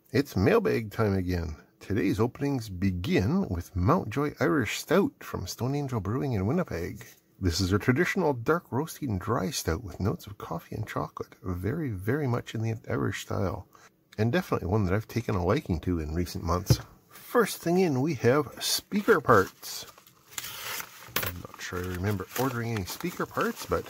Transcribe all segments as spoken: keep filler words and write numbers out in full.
It's mailbag time again. Today's openings begin with Mountjoy Irish Stout from Stone Angel Brewing in Winnipeg. This is a traditional dark roasted and dry stout with notes of coffee and chocolate. Very, very much in the Irish style. And definitely one that I've taken a liking to in recent months. First thing in, we have speaker parts. I'm not sure I remember ordering any speaker parts, but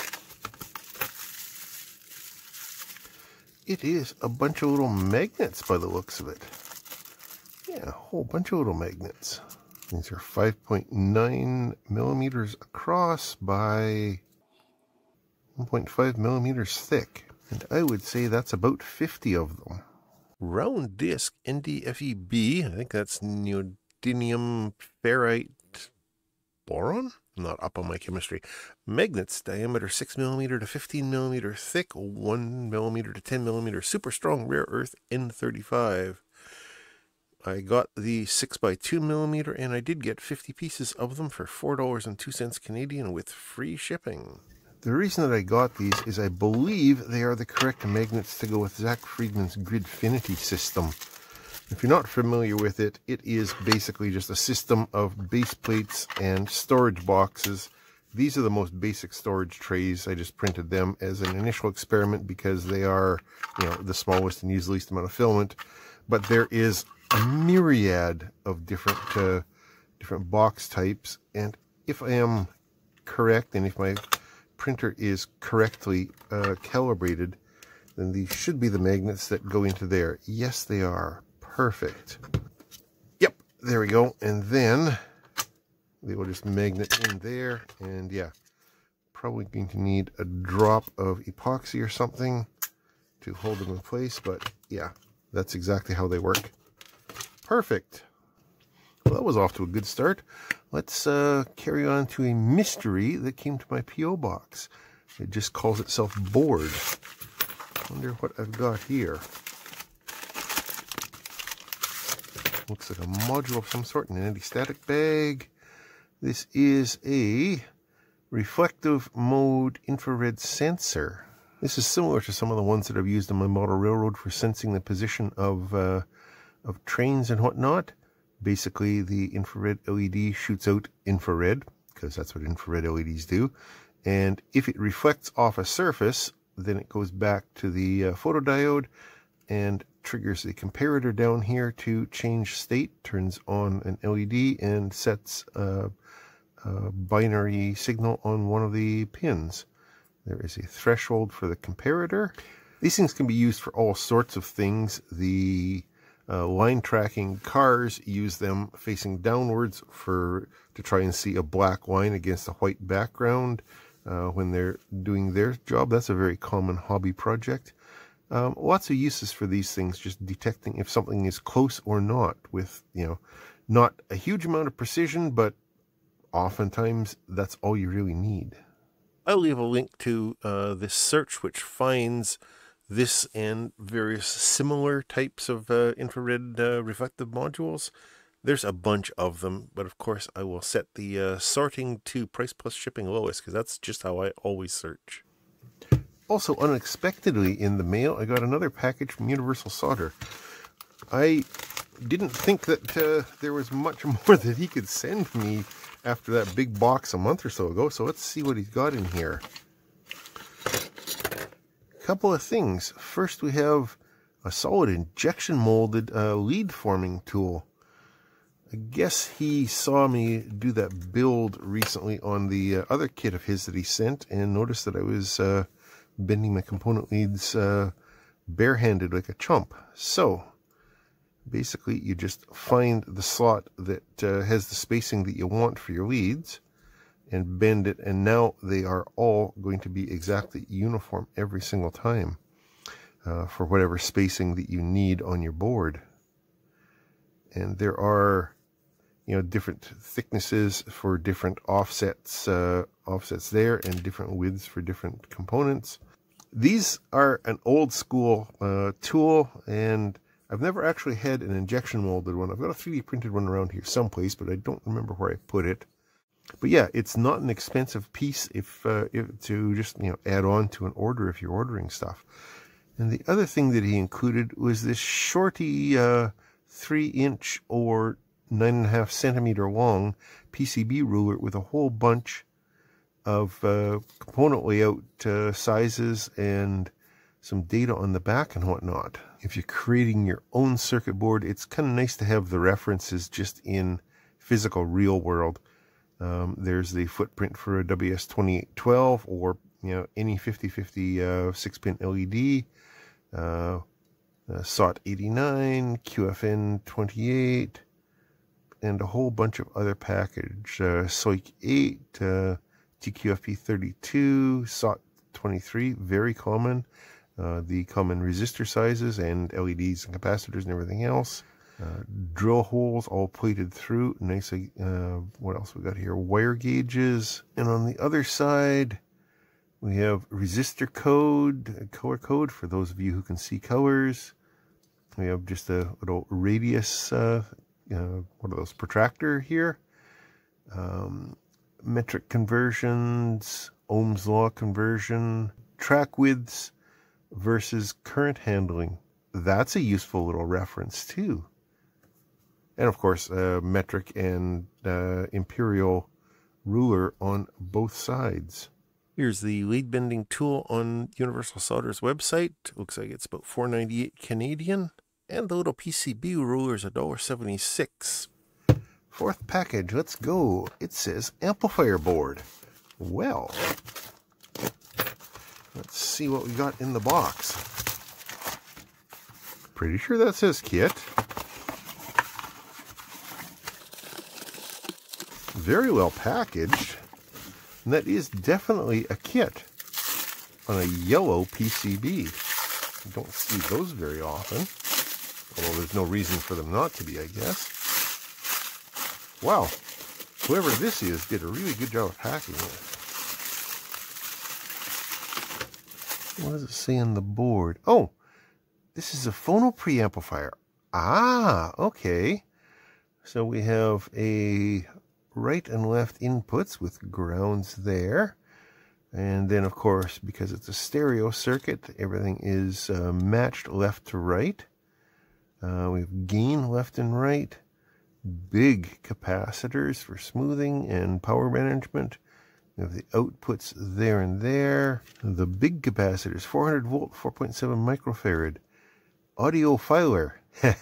it is a bunch of little magnets by the looks of it. Yeah, a whole bunch of little magnets. These are five point nine millimeters across by one point five millimeters thick. And I would say that's about fifty of them. Round disc N d F E B, I think that's neodymium ferrite boron? I'm not up on my chemistry. Magnets, diameter six millimeter to fifteen millimeter thick, one millimeter to ten millimeter, super strong rare earth N thirty-five. I got the six by two millimeter, and I did get fifty pieces of them for four dollars and two cents Canadian with free shipping. The reason that I got these is I believe they are the correct magnets to go with Zack Freedman's gridfinity system. If you're not familiar with it, it is basically just a system of base plates and storage boxes. These are the most basic storage trays. I just printed them as an initial experiment because they are, you know, the smallest and use the least amount of filament. But there is a myriad of different uh, different box types, and if I am correct, and if my printer is correctly uh, calibrated, then these should be the magnets that go into there. Yes, they are. Perfect. Yep, there we go. And then they will just magnet in there. And yeah, probably going to need a drop of epoxy or something to hold them in place. But yeah, that's exactly how they work. Perfect. Well, that was off to a good start. Let's uh, carry on to a mystery that came to my P O box. It just calls itself board. Wonder what I've got here. Looks like a module of some sort in an anti-static bag. This is a reflective mode infrared sensor. This is similar to some of the ones that I've used on my model railroad for sensing the position of, uh, of trains and whatnot. Basically, the infrared L E D shoots out infrared, because that's what infrared L E Ds do. And if it reflects off a surface, then it goes back to the uh, photodiode and triggers the comparator down here to change state, turns on an L E D, and sets a, a binary signal on one of the pins. There is a threshold for the comparator. These things can be used for all sorts of things. The uh, line tracking cars use them facing downwards for to try and see a black line against a white background uh, when they're doing their job. That's a very common hobby project. Um, lots of uses for these things, just detecting if something is close or not with, you know, not a huge amount of precision, but oftentimes that's all you really need. I'll leave a link to uh, this search which finds this and various similar types of uh, infrared uh, reflective modules. There's a bunch of them, but of course I will set the uh, sorting to price plus shipping lowest, because that's just how I always search. Also, unexpectedly in the mail, I got another package from Universal Solder. I didn't think that uh, there was much more that he could send me after that big box a month or so ago, so let's see what he's got in here. A couple of things. First, we have a solid injection molded uh, lead forming tool. I guess he saw me do that build recently on the uh, other kit of his that he sent and noticed that I was Uh, bending my component leads uh, barehanded like a chump. So basically you just find the slot that uh, has the spacing that you want for your leads and bend it, and now they are all going to be exactly uniform every single time uh, for whatever spacing that you need on your board. And there are, you know, different thicknesses for different offsets uh, offsets there, and different widths for different components. These are an old school uh, tool, and I've never actually had an injection molded one. I've got a three D printed one around here someplace, but I don't remember where I put it. But yeah, it's not an expensive piece if, uh, if to just, you know, add on to an order if you're ordering stuff. And the other thing that he included was this shorty uh, three inch or nine and a half centimeter long P C B ruler with a whole bunch of uh, component layout uh, sizes and some data on the back and whatnot. If you're creating your own circuit board, it's kind of nice to have the references just in physical real world. Um, there's the footprint for a W S twenty-eight twelve or you know any fifty fifty uh, six pin L E D, uh, uh, S O T eighty-nine, Q F N twenty-eight, and a whole bunch of other package. Uh, S O I C eight, uh, T Q F P thirty-two, S O T twenty-three, very common. Uh, the common resistor sizes and L E Ds and capacitors and everything else. Uh, drill holes all plated through. Nice. Uh, what else we got here? Wire gauges. And on the other side, we have resistor code, color code for those of you who can see colors. We have just a little radius, uh, uh, what are those, protractor here. Um, metric conversions, Ohm's law conversion, track widths versus current handling. That's a useful little reference too. And of course, uh, metric and uh, imperial ruler on both sides. Here's the lead bending tool on Universal Solder's website. Looks like it's about four ninety-eight Canadian. And the little P C B ruler is one dollar seventy-six. Fourth package, let's go. It says amplifier board. Well, let's see what we got in the box. Pretty sure that says kit. Very well packaged. And that is definitely a kit on a yellow P C B. You don't see those very often. Although there's no reason for them not to be, I guess. Wow. Whoever this is did a really good job of packing it. What does it say on the board? Oh, this is a Phono preamplifier. Ah, okay. So we have a right and left inputs with grounds there. And then, of course, because it's a stereo circuit, everything is uh, matched left to right. Uh, we have gain left and right. Big capacitors for smoothing and power management. We have the outputs there and there. The big capacitors, four hundred volt, four point seven microfarad. Audio filer.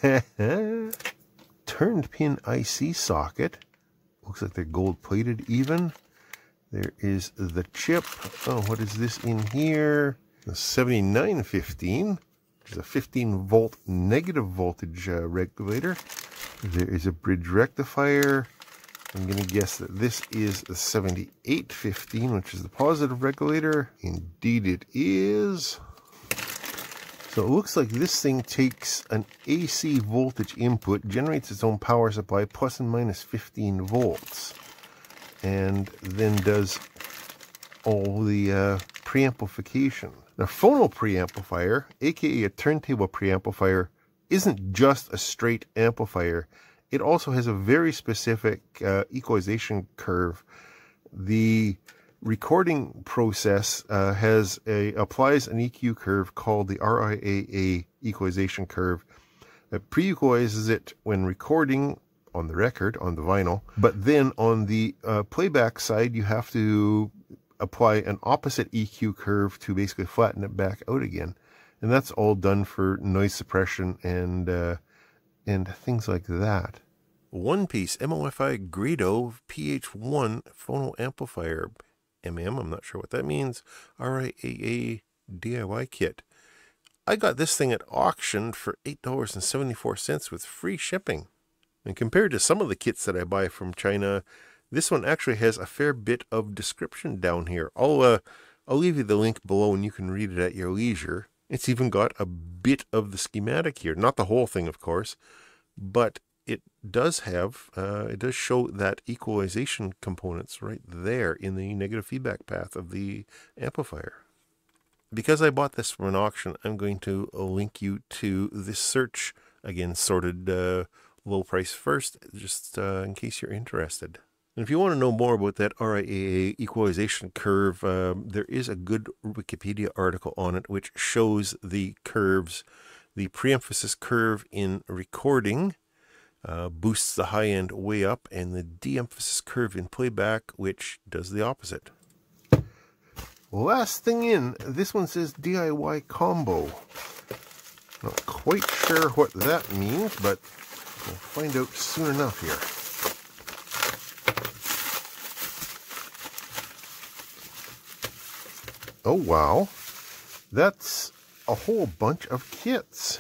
Turned pin I C socket. Looks like they're gold plated even. There is the chip. Oh, what is this in here? The seventy-nine fifteen, which is a fifteen volt negative voltage uh, regulator. There is a bridge rectifier. I'm going to guess that this is the seventy-eight fifteen, which is the positive regulator. Indeed it is. So it looks like this thing takes an A C voltage input, generates its own power supply, plus and minus fifteen volts, and then does all the uh, preamplification. Now, Phono preamplifier, aka a turntable preamplifier, isn't just a straight amplifier. It also has a very specific uh, equalization curve. The recording process uh, has a applies an E Q curve called the R I A A equalization curve. It pre-equalizes it when recording on the record, on the vinyl, but then on the uh, playback side, you have to apply an opposite E Q curve to basically flatten it back out again. And that's all done for noise suppression and uh, and things like that. One piece M O F I Grado P H one Phono amplifier. M M, I'm not sure what that means. R I A A D I Y Kit. I got this thing at auction for eight dollars and seventy-four cents with free shipping. And compared to some of the kits that I buy from China, this one actually has a fair bit of description down here. I'll, uh, I'll leave you the link below and you can read it at your leisure. It's even got a bit of the schematic here. Not the whole thing, of course, but it does have, uh, it does show that equalization components right there in the negative feedback path of the amplifier. Because I bought this from an auction, I'm going to link you to this search, again, sorted uh, low price first, just uh, in case you're interested. And if you want to know more about that R I A A equalization curve, um, there is a good Wikipedia article on it which shows the curves. The preemphasis curve in recording uh, boosts the high end way up, and the de-emphasis curve in playback, which does the opposite. Last thing in, this one says D I Y combo. Not quite sure what that means, but we'll find out soon enough here. Oh wow, that's a whole bunch of kits.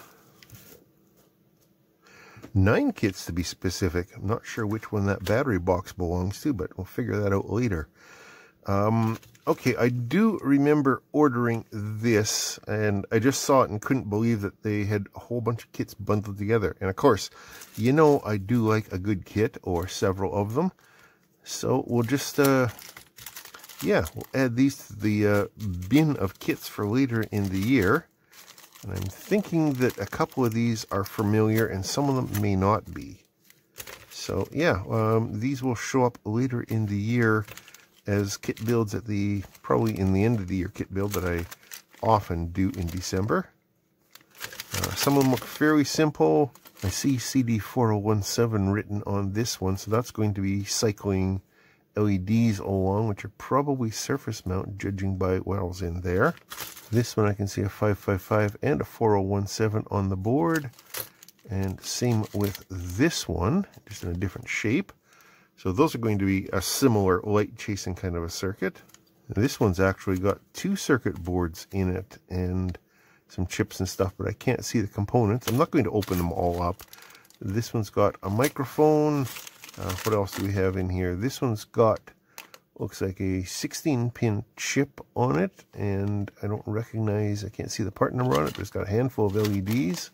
Nine kits to be specific. I'm not sure which one that battery box belongs to, but we'll figure that out later. Um, okay, I do remember ordering this, and I just saw it and couldn't believe that they had a whole bunch of kits bundled together. And of course, you know I do like a good kit, or several of them. So we'll just, uh, yeah, we'll add these to the uh, bin of kits for later in the year. And I'm thinking that a couple of these are familiar and some of them may not be. So yeah, um, these will show up later in the year as kit builds at the, probably in the end of the year kit build that I often do in December. Uh, some of them look fairly simple. I see C D four oh one seven written on this one, so that's going to be cycling L E Ds along, which are probably surface mount, judging by what else in there. This one I can see a five five five and a four oh one seven on the board. And same with this one, just in a different shape. So those are going to be a similar light chasing kind of a circuit. And this one's actually got two circuit boards in it and some chips and stuff, but I can't see the components. I'm not going to open them all up. This one's got a microphone. Uh, what else do we have in here? This one's got, looks like a sixteen pin chip on it, and I don't recognize, I can't see the part number on it, but it's got a handful of L E Ds.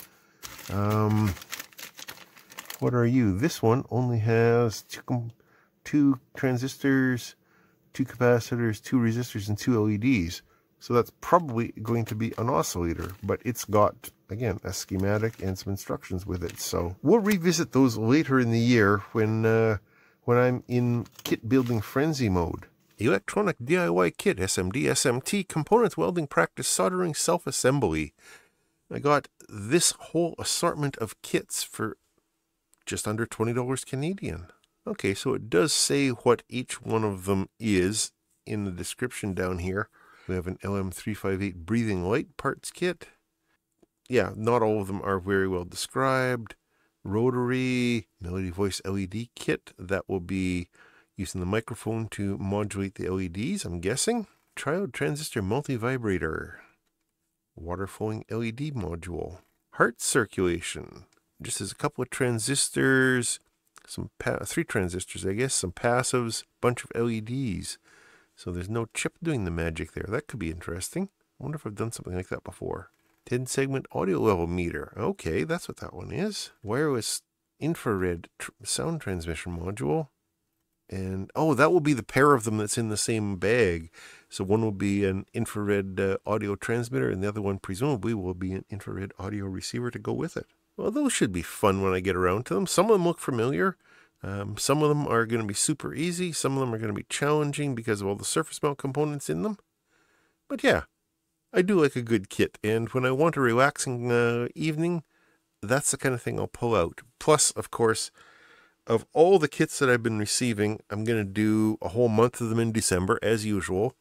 Um, what are you? This one only has two, two transistors, two capacitors, two resistors, and two L E Ds. So that's probably going to be an oscillator, but it's got, again, a schematic and some instructions with it. So we'll revisit those later in the year when uh, when I'm in kit building frenzy mode. Electronic D I Y Kit, S M D, S M T, components, welding, practice, soldering, self-assembly. I got this whole assortment of kits for just under twenty dollars Canadian. Okay, so it does say what each one of them is in the description down here. We have an L M three fifty-eight breathing light parts kit. Yeah, not all of them are very well described. Rotary melody voice L E D kit. That will be using the microphone to modulate the L E Ds, I'm guessing. Triode transistor multivibrator. Water flowing L E D module. Heart circulation. Just as a couple of transistors, some pa three transistors, I guess, some passives, bunch of L E Ds. So there's no chip doing the magic there. That could be interesting. I wonder if I've done something like that before. ten segment audio level meter. Okay, that's what that one is. Wireless infrared tr sound transmission module. And, oh, that will be the pair of them that's in the same bag. So one will be an infrared uh, audio transmitter, and the other one presumably will be an infrared audio receiver to go with it. Well, those should be fun when I get around to them. Some of them look familiar. Um, some of them are going to be super easy. Some of them are going to be challenging because of all the surface mount components in them. But yeah, I do like a good kit. And when I want a relaxing uh, evening, that's the kind of thing I'll pull out. Plus, of course, of all the kits that I've been receiving, I'm going to do a whole month of them in December, as usual.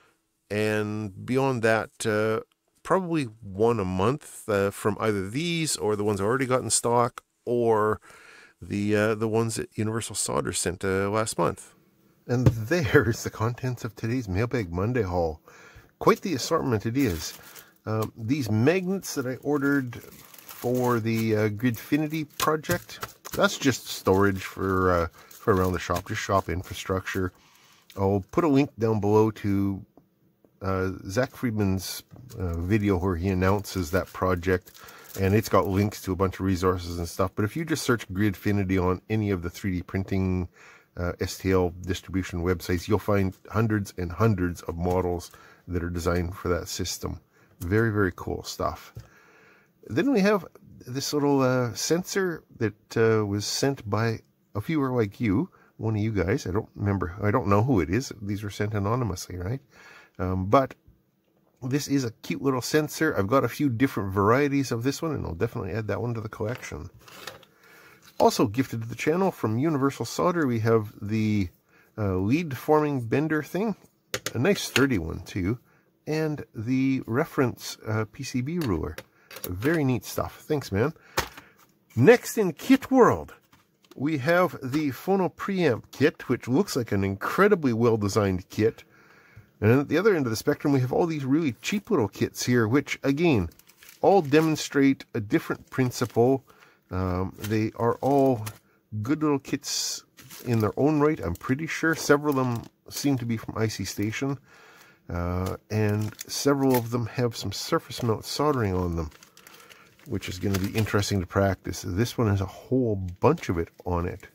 And beyond that, uh, probably one a month uh, from either these or the ones I already got in stock, or the uh, the ones that Universal Solder sent uh, last month. And there's the contents of today's Mailbag Monday haul. Quite the assortment it is. Um, these magnets that I ordered for the uh, Gridfinity project, that's just storage for, uh, for around the shop, just shop infrastructure. I'll put a link down below to uh, Zack Freedman's uh, video where he announces that project. And it's got links to a bunch of resources and stuff. But if you just search Gridfinity on any of the three D printing uh, S T L distribution websites, you'll find hundreds and hundreds of models that are designed for that system. Very, very cool stuff. Then we have this little uh, sensor that uh, was sent by a viewer like you, one of you guys. I don't remember. I don't know who it is. These were sent anonymously, right? Um, but this is a cute little sensor. I've got a few different varieties of this one, and I'll definitely add that one to the collection. Also gifted to the channel from Universal Solder, we have the uh, lead forming bender thing. A nice sturdy one, too. And the reference uh, P C B ruler. Very neat stuff. Thanks, man. Next in kit world, we have the Phono preamp kit, which looks like an incredibly well-designed kit. And at the other end of the spectrum, we have all these really cheap little kits here, which, again, all demonstrate a different principle. Um, they are all good little kits in their own right, I'm pretty sure. Several of them seem to be from I C Station. Uh, and several of them have some surface mount soldering on them, which is going to be interesting to practice. This one has a whole bunch of it on it.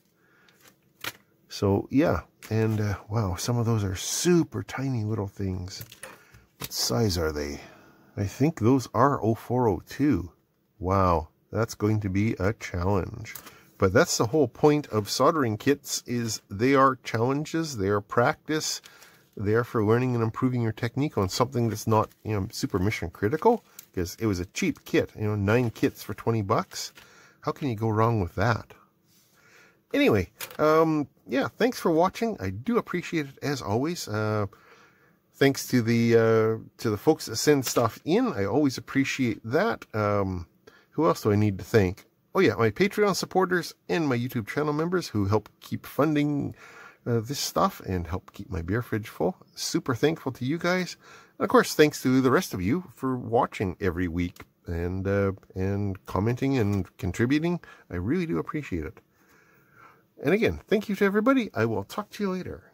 So, yeah. And, uh, wow, some of those are super tiny little things. What size are they? I think those are oh four oh two. Wow, that's going to be a challenge. But that's the whole point of soldering kits, is they are challenges, they are practice, they are for learning and improving your technique on something that's not, you know, super mission critical. Because it was a cheap kit, you know, nine kits for twenty bucks. How can you go wrong with that? Anyway, um, yeah, thanks for watching. I do appreciate it as always. Uh, thanks to the uh, to the folks that send stuff in. I always appreciate that. Um, who else do I need to thank? Oh yeah, my Patreon supporters and my YouTube channel members who help keep funding uh, this stuff and help keep my beer fridge full. Super thankful to you guys. And of course, thanks to the rest of you for watching every week and uh, and commenting and contributing. I really do appreciate it. And again, thank you to everybody. I will talk to you later.